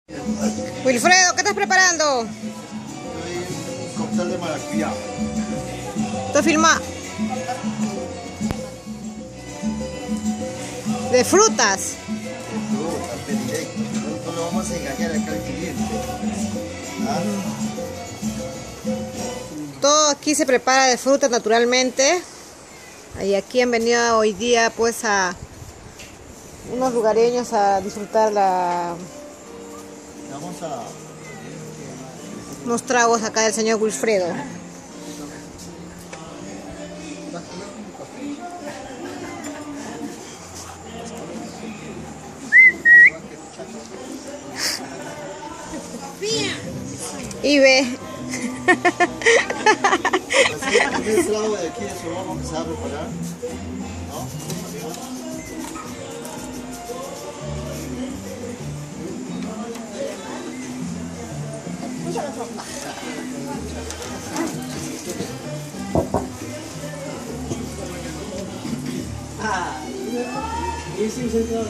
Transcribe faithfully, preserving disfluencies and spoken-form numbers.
Wilfredo, ¿qué estás preparando? Un cóctel de maracuyá. ¿Tú filma? De frutas. Frutas, de directo. No lo vamos a engañar acá al cliente. ¿Ah? Todo aquí se prepara de frutas naturalmente. Y aquí han venido hoy día pues a unos lugareños a disfrutar la, Vamos a... unos tragos acá del señor Wilfredo. Y ve. Así, el primer trago de aquí de su vamos a empezar a preparar. ¿No? Amigos. Ah,